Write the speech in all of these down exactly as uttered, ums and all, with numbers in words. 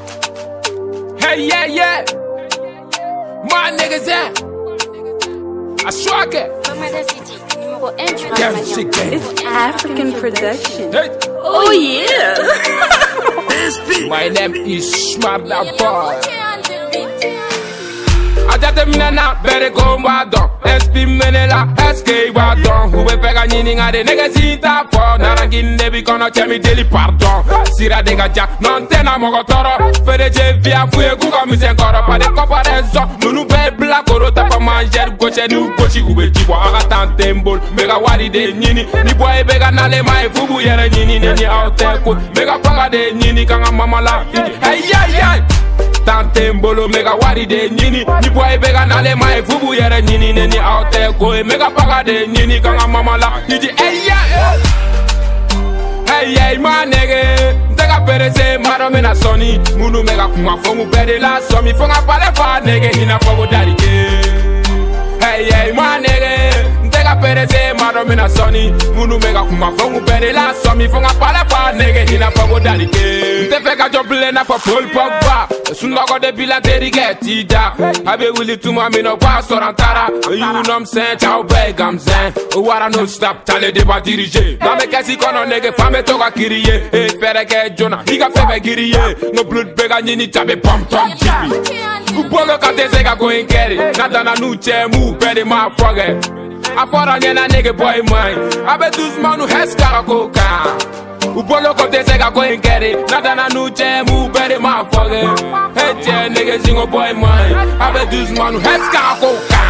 Hey, yeah, yeah. My niggas there. I struck it. It's African production. Hey. Oh yeah. My name is Shmabda Boy. Ajatemina na bere go wadon. S P menela S K wadon. Who be fega nyini ngade nigga zita for. Narangin nebi kono chemi deli pardon. Sira dega ja non tena mogo toro. Fede je via fuye kuka misen koro. Pa de kopa rezo nunu be bla koro tapa manger goche nu gochi ube jibo aga tante mbol. Mega wadi de nyini ni boy bega nale mai fubu yere nyini neni aute ku. Mega paga de nyini kanga mama la. Hey yeah yeah. Tante mbolo mega wadi de nyini ni boy bega nale mai fubu yere nyini neni aute ku. Mega paga de nyini kanga mama la. Yidi hey yeah. Hey hey my nigga. Tega perese maro mena soni. Munu mega kuma fomu bede la somi. Fonga pale fa nigga hina fogo dari ke. Hey hey my nigga. Tega perese maro mena soni. Munu mega kuma fomu bede la somi. Fonga pale fa nigga hina fogo dari ke. Te feka joble na for Paul Pogba. Sunlogo de bila teri get tida. Abe willy to my me no pass or antara. You know I'm saying ciao beg I'm saying. Oh I no stop tale de ba dirige. Na me kasi kono nigga fame toka kiriye. Hey fere ke Jonah. Higa febe kiriye. No blood bega nyini tabe pom tom jibi. Ubolo kate sega go in carry. Nata na nuche mu pede ma forget. Afora nyena nigga boy mine. Abe dus manu heskara koka. Ubolo kote sega go in carry. Nata na nuche mu pede ma forget. Hey che nigga singo boy mine. Abe dus manu heskara koka.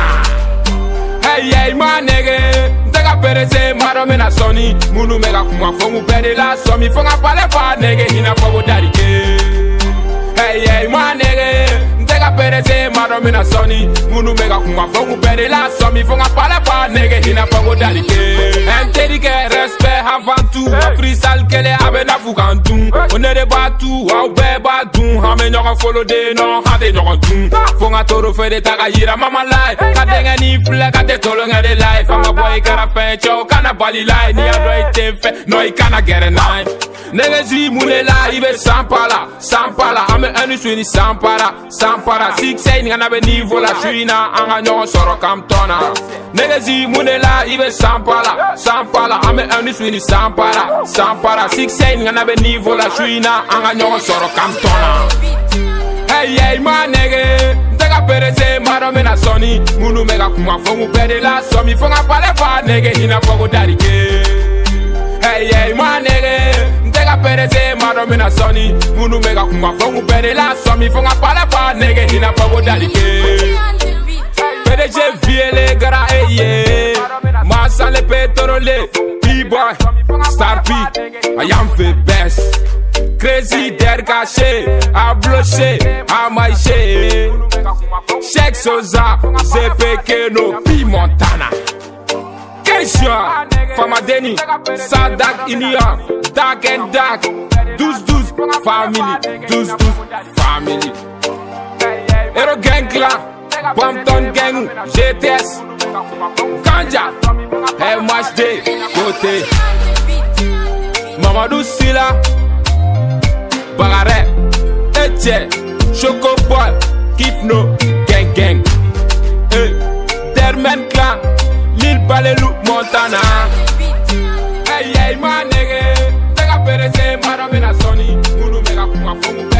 Hey hey my nigga. Tega perese maro mena soni. Munu mega kuma fomu pede la somi. Fonga pale fa nigga hina fogo dari ke. Hey hey my nigga. Tega perese maro mena soni. Munu mega kuma fomu pede la somi. Fonga pale fa nigga hina fogo dari ke. Enteri ke respect avant tout. Freestyle kele abe na fukantum. One de batu au be batu. Hame nyoko follow de no hade nyoko tum. Fonga toro fede taga yira mama lai. Kadenga ni fle kate tolo ngade life. Fanga boy kara fe chow kana bali lai. Ni adoi tefe no I kana get a knife. Nigga zi mule la ibe sampala sampala. Ame anu swini sampara sampara. Six eight ngana be niveau la shuina. Anga nyoko soro kam tona. Nigga zi mule la ibe sampala sampala. Ame anu swini sampara sampara. Six eight ngana be niveau la shuina. Anga nyoko soro kam tona. Hey hey my nigga. Tega perese maro mena soni. Munu mega kuma fomu pede la somi. Fonga pale fa nigga hina fogo dari ke. Hey hey my nigga. Tega perese maro mena soni. Munu mega kuma fomu pede la somi. Fonga pale fa nigga hina fogo dari ke. P D G viele gara eye. Masa le petrole. B-boy Star P I am the best. Crazy der caché, a bloché, a maïché. Cheikh Soza, c'est pequeno, P Montana. Kesha, Famadeni, Sadak Inia, Dark and Dark, douze douze, family, douze douze, family. Hero Gang Clan, Bompton Gang, G T S, Ganja, M H D, Côté, Mamadou Silla. Bagare, Eche, Choco Boy, Kifno, Gang Gang. Hey, Derman Clan, Lil Balelu, Montana. Hey, hey, my nigga. Tega perese, mara mena soni. Munu mega kuma fomu.